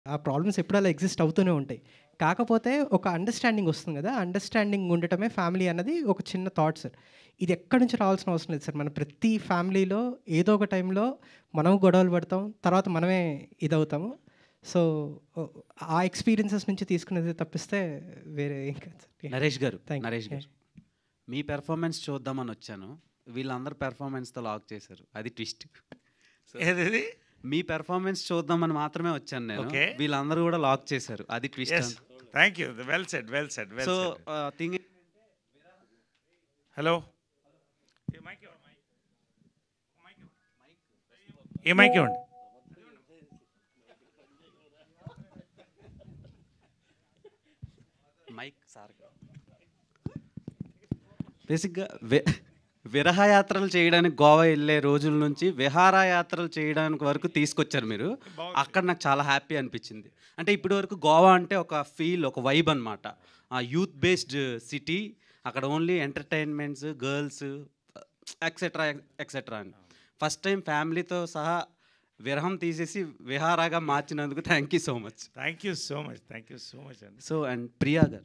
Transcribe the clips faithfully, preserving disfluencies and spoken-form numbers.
ఆ ప్రాబ్లమ్స్ ఎప్పుడు అలా ఎగ్జిస్ట్ అవుతూనే ఉంటాయి. కాకపోతే ఒక అండర్‌స్టాండింగ్ వస్తుంది గదా! అండర్‌స్టాండింగ్ ఉండటమే ఫ్యామిలీ అన్నది ఒక చిన్న థాట్ సార్. ఇది ఎక్కడి నుంచి రావాల్సిన అవసరం లేదు సార్. మన ప్రతి ఫ్యామిలీలో ఏదో ఒక టైంలో మనం గొడవలు పడతాం. తర్వాత మనమే ఇదవుతాము. సో, ఒ ఆ ఎక్స్‌పీరియన్సెస్ నుంచి తీసుకునేది తప్పిస్తే వేరే ఏం కాదు సార్. నరేష్ గారు, థాంక్ నరేష్ యూ. గారు. మీ పెర్ఫార్మన్స్ చూద్దామని వచ్చాను. వీళ్ళందరూ పెర్ఫార్మన్స్‌తో లాక్ చేశారు. అది ట్విస్ట్. సో, ఏదది? మీ పెర్ఫార్మన్స్ చూద్దామని మాత్రమే వచ్చాను నేను. ఓకే. వీళ్ళందరూ కూడా లాక్ చేశారు. అది twist. Yes. Thank you. Well said, well said, well so, said. Ah, thing hello. ఏ మైక్ ఇవ్వండి. మైక్ సార్ బేసిక్‌గా వె విరహయాత్రలు చేయడానికి గోవా వెళ్ళే రోజుల నుంచి విహారయాత్రలు చేయడానికి వరకు తీసుకొచ్చారు మీరు. అక్కడ నాకు చాలా హ్యాపీ అనిపించింది. అంటే ఇప్పటి వరకు గోవా అంటే ఒక ఫీల్, ఒక వైబ్ అనమాట. ఆ యూత్ బేస్డ్ సిటీ. అక్కడ only entertainments, girls etcetera etcetera అని. ఫస్ట్ టైం ఫ్యామిలీతో సహా విరహం తీసేసి విహారాగా మార్చినందుకు thank you so much. Thank you so much, thank you so much అండి. సో అండ్ ప్రియా గారు,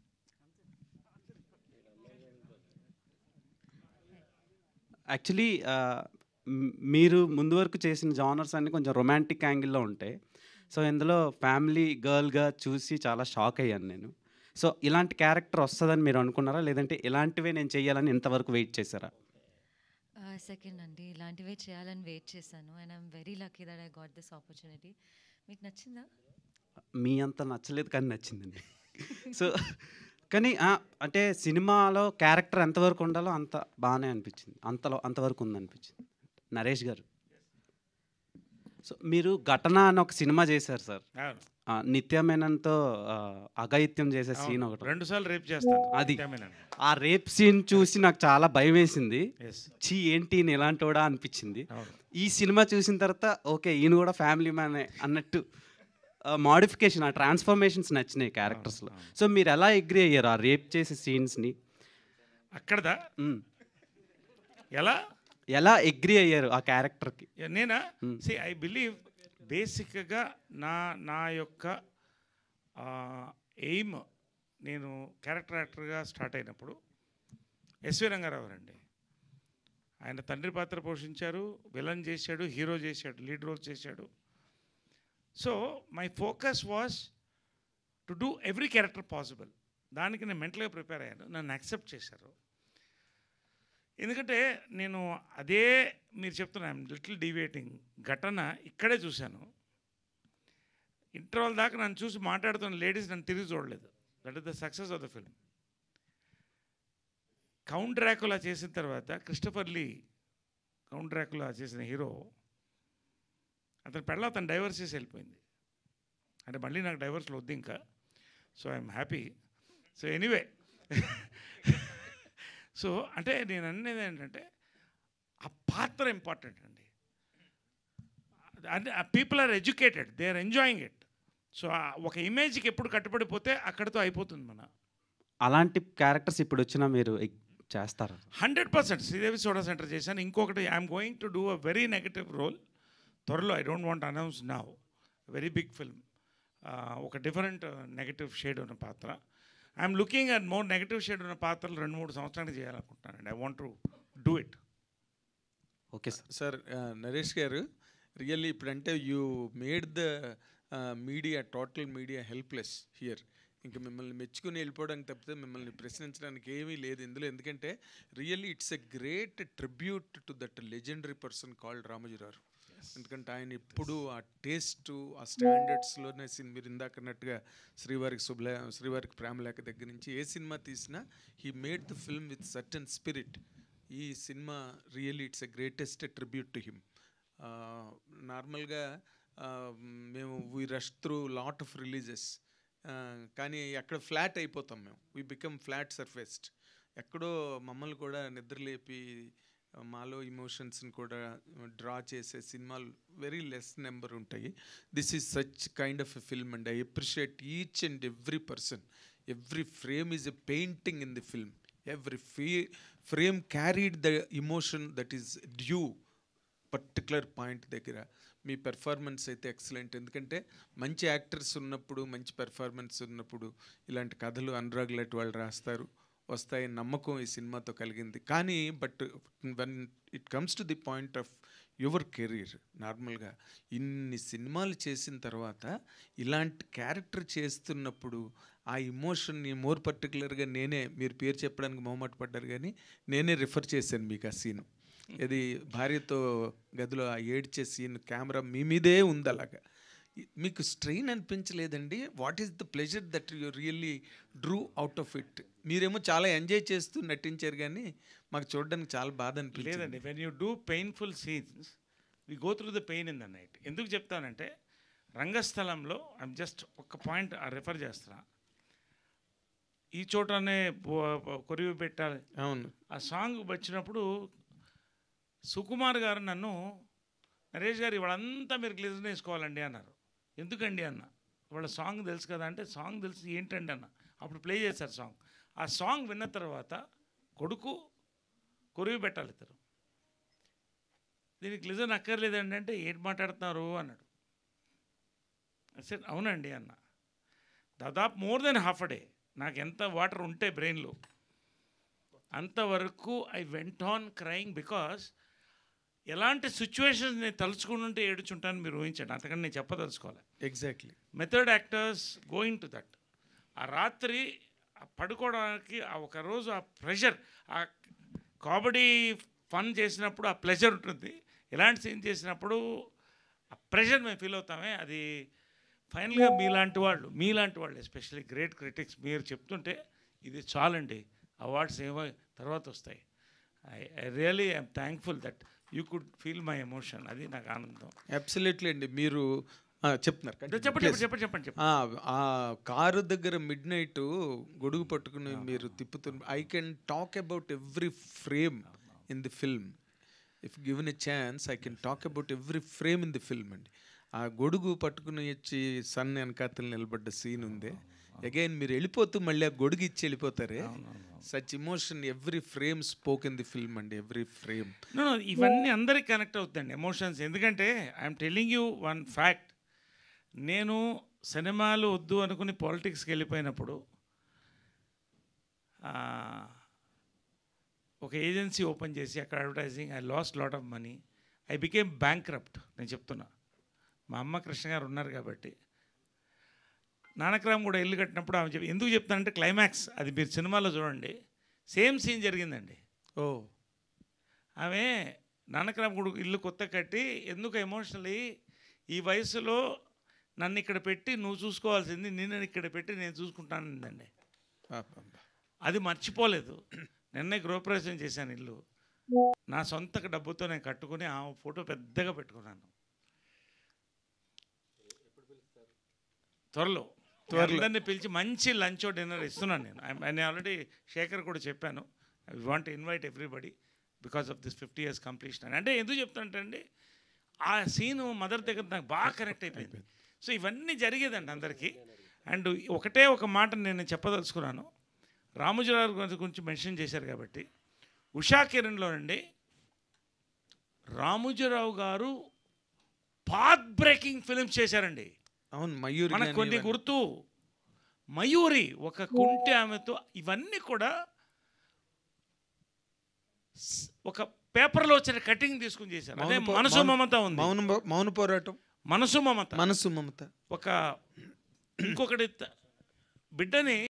యాక్చువల్లీ మీరు ముందు వరకు చేసిన జానర్స్ అన్నీ కొంచెం రొమాంటిక్ యాంగిల్లో ఉంటాయి. సో ఇందులో ఫ్యామిలీ గర్ల్గా చూసి చాలా షాక్ అయ్యాను నేను. సో ఇలాంటి క్యారెక్టర్ వస్తుందని మీరు అనుకున్నారా, లేదంటే ఇలాంటివే నేను చేయాలని ఇంతవరకు వెయిట్ చేశారా? సెకండ్ అండి, ఇలాంటివే చేయాలని వెయిట్ చేశాను. And I'm very lucky that I got this opportunity. మీకు నచ్చిందా? మీ అంత నచ్చలేదు కానీ నచ్చిందండి. సో కానీ ఆ, అంటే సినిమాలో క్యారెక్టర్ ఎంతవరకు ఉండాలో అంత బాగానే అనిపించింది. అంతలో అంతవరకు ఉందనిపించింది. నరేష్ గారు, సో మీరు ఘటన అని ఒక సినిమా చేశారు సార్. అవును. ఆ, నిత్య మేనన్తో ఆ, అఘాయిత్యం చేసే సీన్ అవును. ఒకటి. రెండు సార్లు రేపు చేస్తాను. అది. నిత్యమేనండి. ఆ రేప్ సీన్ చూసి నాకు చాలా భయం వేసింది. ఎస్. చీ ఏంటి ఈయన ఇలాంటోడా అనిపించింది. అవును. ఈ సినిమా చూసిన తర్వాత ఓకే ఈయన కూడా ఫ్యామిలీ మ్యానే అన్నట్టు మాడిఫికేషన్, ఆ ట్రాన్స్ఫర్మేషన్స్ నచ్చినాయి క్యారెక్టర్స్లో. సో మీరు ఎలా అగ్రీ అయ్యారు ఆ రేప్ చేసే సీన్స్ని? అక్కడదా మ్, ఎలా? ఎలా అగ్రీ అయ్యారు ఆ క్యారెక్టర్కి? నేనా? Hmm. సి ఐ బిలీవ్ బేసిక్గా నా నా యొక్క ఎయిమ్, నేను క్యారెక్టర్ యాక్టర్గా స్టార్ట్ అయినప్పుడు ఎస్వి రంగారావు అండి. ఆయన తండ్రి పాత్ర పోషించారు, విలన్ చేశాడు, హీరో చేశాడు, లీడ్ రోల్ చేశాడు. So my focus was to do every character possible. దానికి నేను మెంటల్గా ప్రిపేర్ అయ్యాను. నన్ను యాక్సెప్ట్ చేశారు. ఎందుకంటే నేను అదే మీరు చెప్తున్నాను లిటిల్ డీవియేటింగ్ ఘటన ఇక్కడే చూశాను. ఇంటర్వల్ దాకా నన్ను చూసి మాట్లాడుతున్న లేడీస్ నన్ను తిరిగి చూడలేదు. That is the success of the film. Count Dracula చేసిన తర్వాత క్రిస్టఫర్ లీ, కౌంట్ డ్రాకులా చేసిన హీరో, అతని పెళ్ళ అతను డైవర్స్ చేసి వెళ్ళిపోయింది. అంటే మళ్ళీ నాకు డైవర్స్లో వద్దు ఇంకా. So I'm happy. So anyway, so అంటే నేను అనేది ఏంటంటే ఆ పాత్ర ఇంపార్టెంట్ అండి. అంటే ఆ people are educated, they are enjoying it. So ఒక ఇమేజ్కి ఎప్పుడు కట్టుబడిపోతే అక్కడితో అయిపోతుంది మన. అలాంటి క్యారెక్టర్స్ ఇప్పుడు వచ్చినా మీరు ఎగ్- చేస్తారా? Hundred percent Sridevi soda centre చేశాను. ఇంకొకటి I'm going to do a very negative role త్వరలో. I don't want announce now. Very big film. ఒక డిఫరెంట్ నెగటివ్ షేడ్ ఉన్న పాత్ర. I'm looking at more negative shade ఉన్న పాత్రలు రెండు మూడు సంవత్సరానికి చేయాలనుకుంటున్నానండి. I want to do it. Okay sir. Sir Naresh గారు, రియల్లీ ఇప్పుడంటే you made the media, total media helpless here. ఇంకా మిమ్మల్ని మెచ్చుకుని వెళ్ళిపోవడానికి తప్పితే మిమ్మల్ని ప్రశ్నించడానికి ఏమీ లేదు ఇందులో. ఎందుకంటే really it's a great tribute to that legendary person called Ramoji Rao. ఎందుకంటే ఆయన ఎప్పుడు ఆ టేస్ట్, ఆ స్టాండర్డ్స్లోనే సినిమా, మీరు ఇందాక అన్నట్టుగా శ్రీవారికి శుభలే శ్రీవారికి ప్రేమలేఖ దగ్గర నుంచి ఏ సినిమా తీసినా he made the film with certain spirit. ఈ సినిమా really it's a greatest tribute to him. నార్మల్గా మేము we rush through lot of releases, కానీ అక్కడ ఫ్లాట్ అయిపోతాం మేము. We become flat surfaced. ఎక్కడో మమ్మల్ని కూడా నిద్రలేపి మాలో ఇమోషన్స్ని కూడా డ్రా చేసే సినిమాలు వెరీ లెస్ నెంబర్ ఉంటాయి. This is such kind of a film and I appreciate each and every person. Every frame is a painting in the film. Every fee frame carried the emotion that is due particular point దగ్గర. మీ performance అయితే excellent. ఎందుకంటే మంచి actors ఉన్నప్పుడు, మంచి performance ఉన్నప్పుడు ఇలాంటి కథలు అనురాగ్ లాంటి వాళ్ళు రాస్తారు, వస్తాయి, నమ్మకం ఈ సినిమాతో కలిగింది. కానీ but when it comes to the point of your career, నార్మల్గా ఇన్ని సినిమాలు చేసిన తర్వాత ఇలాంటి క్యారెక్టర్ చేస్తున్నప్పుడు ఆ ఇమోషన్ని మోర్ పర్టికులర్గా నేనే, మీరు పేరు చెప్పడానికి మొహమాట పడ్డారు కానీ నేనే రిఫర్ చేశాను మీకు ఆ సీను. ఇది భార్యతో గదిలో ఆ ఏడ్చే సీన్, కెమెరా మీ మీదే ఉంది. అలాగా మీకు స్ట్రెయిన్ అనిపించలేదండి? What is the pleasure that you really drew out of it? మీరేమో చాలా ఎంజాయ్ చేస్తూ నటించారు కానీ మాకు చూడడానికి చాలా బాధ అనిపించింది. లేదండి, when you do painful scenes we go through the pain in the night. ఎందుకు చెప్తానంటే రంగస్థలంలో ఐమ్ జస్ట్ ఒక పాయింట్ రెఫర్ చేస్తున్నా. ఈ చోటనే కొరివి పెట్టాలి, అవును, ఆ సాంగ్ వచ్చినప్పుడు సుకుమార్ గారు నన్ను, నరేష్ గారు ఇవాళంతా మీరు గ్లిజర్ వేసుకోవాలండి అన్నారు. ఎందుకండి అన్న, ఇవాళ సాంగ్ తెలుసు కదా అంటే, సాంగ్ తెలిసి ఏంటండి అన్న. అప్పుడు ప్లే చేశారు సాంగ్. ఆ సాంగ్ విన్న తర్వాత కొడుకు కొరివి పెట్టాలి ఇద్దరు, దీనికి గ్లిజర్ అక్కర్లేదండి అంటే, ఏంటి మాట్లాడుతున్నారు అన్నాడు. సరే అవునండి అన్న. దాదాపు more then half a day నాకు ఎంత వాటర్ ఉంటే బ్రెయిన్లో అంతవరకు I went on crying. Because ఎలాంటి సిచ్యువేషన్స్ నేను తలుచుకుంటుంటే ఏడుచుంటాను మీరు ఊహించండి, అంతకని నేను చెప్పదలుచుకోవాలి. Exactly. Method actors going to that. ఆ రాత్రి పడుకోవడానికి ఆ ఒక రోజు ఆ ప్రెషర్, ఆ కామెడీ ఫన్ చేసినప్పుడు ఆ ప్లెజర్ ఉంటుంది, ఎలాంటి సీన్ చేసినప్పుడు ఆ ప్రెషర్ మేము ఫీల్ అవుతామే. అది ఫైనల్గా మీలాంటి వాళ్ళు మీలాంటి వాళ్ళు ఎస్పెషల్లీ గ్రేట్ క్రిటిక్స్ మీరు చెప్తుంటే ఇది చాలండి, అవార్డ్స్ ఏమో తర్వాత వస్తాయి. I I really I'm thankful that you could feel my emotion. అది నాకు ఆనందం. అబ్సల్యూట్లీ అండి. మీరు ఆ, చెప్తున్నారు చెప్పండి చెప్పండి చెప్పండి చెప్పండి చెప్పండి. ఆ, ఆ కారు దగ్గర మిడ్ నైట్ గొడుగు పట్టుకుని మీరు తిప్పుతున్న, I can talk about every frame in the film. If given a chance I can talk about every frame in the film అండి. ఆ గొడుగు పట్టుకుని వచ్చి సన్ వెనకాతలు నిలబడ్డ సీన్ ఉంది. అగైన్ మీరు వెళ్ళిపోతూ మళ్ళీ ఆ గొడుగు ఇచ్చి వెళ్ళిపోతారే, such emotion every frame spoke in the film అండి, ఎవ్రీ ఫ్రేమ్. ఇవన్నీ అందరికి కనెక్ట్ అవుతుందండి ఎమోషన్స్. ఎందుకంటే I'm telling you one fact. నేను సినిమాలు వద్దు అనుకుని పాలిటిక్స్కి వెళ్ళిపోయినప్పుడు ఒక ఏజెన్సీ ఓపెన్ చేసి అక్కడ advertising, I lost lot of money, I became bankrupt. నేను చెప్తున్నా, మా అమ్మ కృష్ణ గారు ఉన్నారు కాబట్టి. నానక్రామ్ కూడా ఇల్లు కట్టినప్పుడు ఆమె చెప్పి, ఎందుకు చెప్తానంటే క్లైమాక్స్ అది మీరు సినిమాలో చూడండి, సేమ్ సీన్ జరిగిందండి. ఓ, ఆమె నానక్రామ్ కూడా ఇల్లు కొత్త కట్టి, ఎందుకు ఎమోషనలీ ఈ వయసులో నన్ను ఇక్కడ పెట్టి నువ్వు చూసుకోవాల్సింది నిన్ను ఇక్కడ పెట్టి నేను చూసుకుంటానండి. అది మర్చిపోలేదు. నిన్నే గృహప్రవేశం చేశాను ఇల్లు, నా సొంత డబ్బుతో నేను కట్టుకుని ఆ ఫోటో పెద్దగా పెట్టుకున్నాను. త్వరలో అందరినీ పిలిచి మంచి లంచ్ డిన్నర్ ఇస్తున్నాను నేను. నేను ఆల్రెడీ శేఖర్ కూడా చెప్పాను, I want invite everybody because of this fifty years completion అని. అంటే ఎందుకు చెప్తానంటే ఆ సీను మదర్ దగ్గర నాకు బాగా కనెక్ట్ అయిపోయింది. సో ఇవన్నీ జరిగేదండి అందరికీ. అండ్ ఒకటే ఒక మాట నేను చెప్పదలుచుకున్నాను, రామోజీరావు గారి గురించి మెన్షన్ చేశారు కాబట్టి, ఉషా కిరణ్లోనండి రామోజీరావు గారు పాత్ బ్రేకింగ్ ఫిలిమ్స్ చేశారండి. అవును, మయూరి మనకు కొన్ని గుర్తు, మయూరి, ఒక కుంటి ఆమెతో, ఇవన్నీ కూడా ఒక పేపర్లో వచ్చిన కటింగ్ తీసుకుని చేశారు. అదే మనసు మమత ఉంది, మౌన మౌన పోరాటం, మనసు మమత మనసు మమత. ఒక ఇంకొకటి బిడ్డని